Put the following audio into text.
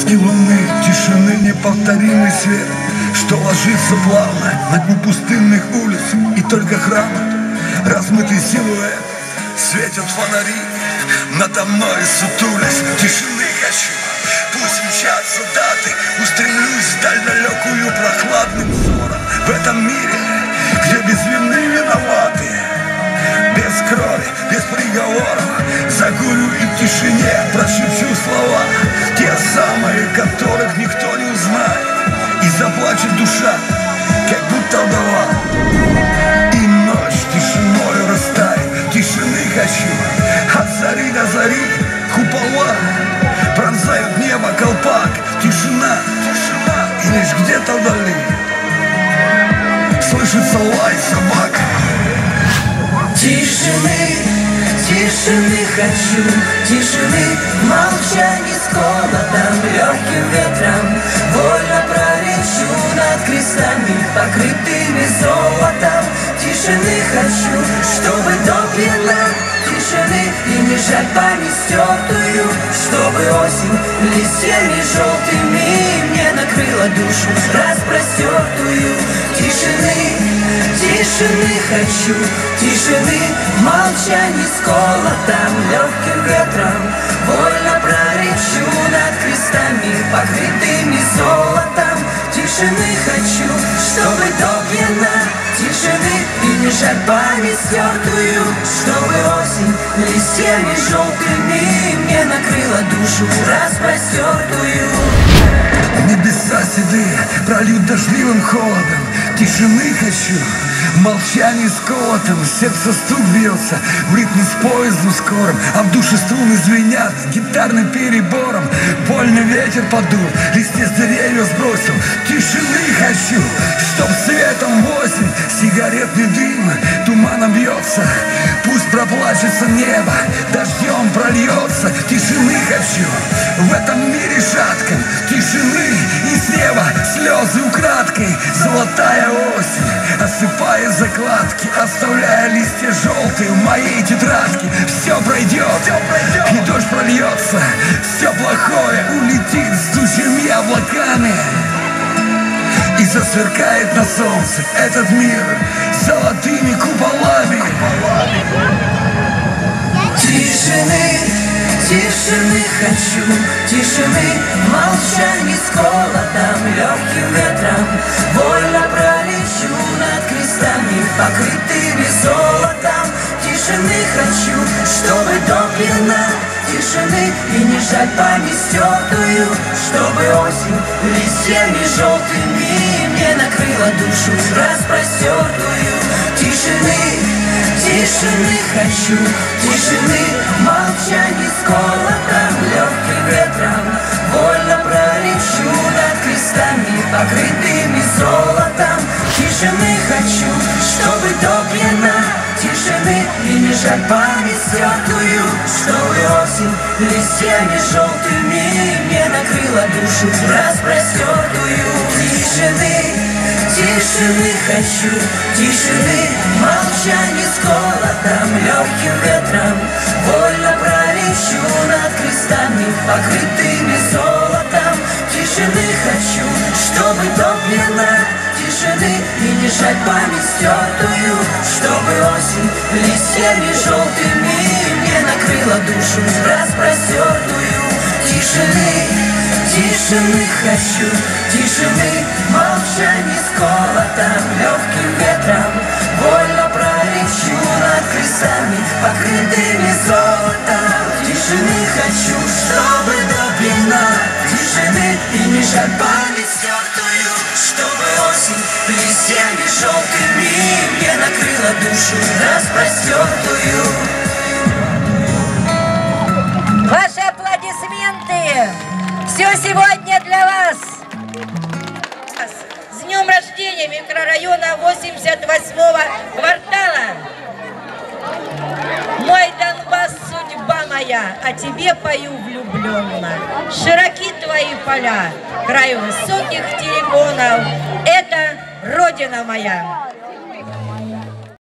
Отблески луны, тишины, неповторимый свет, что ложится плавно на дни пустынных улиц, и только храмы, размытый силуэт, светят фонари надо мной, сутулясь. Тишины хочу, пусть мчатся даты, устремлюсь вдаль далекую прохладным взором. В этом мире, где без вины виноваты, без крови, без приговоров, загулю и в тишине прошепчу слова, те самые, которых никто не узнает, и заплачет душа, как будто вдова. И ночь тишиною растает, тишины хочу, от зари до зари купола пронзают небо колпак. Тишина, тишина, и лишь где-то вдали слышится лай собак. Тишины, тишины хочу, тишины, молчание с холодом, легким ветром, вольно пролечу над крестами, покрытыми золотом. Тишины хочу, чтобы допьяна, тишины и не жаль память стертую, чтобы осень листьями желтыми мне накрыла душу распростертую. Тишины, тишины хочу, тишины, молчание с холодом, легким ветром, вольно пролечу над крестами, покрытыми золотом. Тишины хочу, чтобы допьяна, тишины и не жаль память стертую, чтобы осень листьями желтыми мне накрыла душу распростертую. Небеса седые прольют дождливым холодом. Тишины хочу, молчание с колотом, сердце стук бьется в ритме с поездом скорым, а в душе струны звенят гитарным перебором. Вольный ветер подул, листья с деревьев сбросил. Тишины хочу, чтоб светом осень сигаретный дым туманом бьется. Пусть проплачется небо, дождем прольется. Тишины хочу в этом мире шатком, тишины и с неба слезы украдкой. Золотая осень осыпая закладки, оставляя листья желтые в моей тетрадке. Все пройдет, и дождь прольется, все плохое улетит с тучами облаками, и засверкает на солнце этот мир золотыми куполами. Тишины, тишины хочу, тишины, молчание с холодом, легким ветром, вольно пролечу над крестами, покрытыми золотом. Тишины хочу, чтобы допьяна, тишины и не жаль память стертую, чтобы осень листьями желтыми мне накрыла душу распростертую. Тишины, тишины хочу, тишины, молчание с холодом, легким ветром, вольно пролечу над крестами, покрытыми золотом. Тишины хочу, чтобы допьяна, тишины и не жаль память стертую, чтобы осень листьями желтыми мне накрыла душу распростертую. Тишины, тишины хочу, тишины, молчание с холодом, легким ветром, вольно пролечу над крестами, покрытыми золотом. Тишины хочу, чтобы допьяна, тишины и не жаль память стертую, чтобы осень листьями желтыми мне накрыла душу распростертую. Тишины, тишины хочу, тишины, молчание с холодом, легким ветром, вольно пролечу над крестами, покрытыми золотом. Тишины хочу, чтобы допьяна, тишины и не жаль память стертую, чтобы осень листьями желтыми мне накрыла душу распростертую. Ваши аплодисменты! Все сегодня для вас! С днем рождения микрорайона 88-го квартала! Мой Донбасс, судьба моя, о тебе пою влюбленно. Широки твои поля, край высоких терриконов, это Родина моя.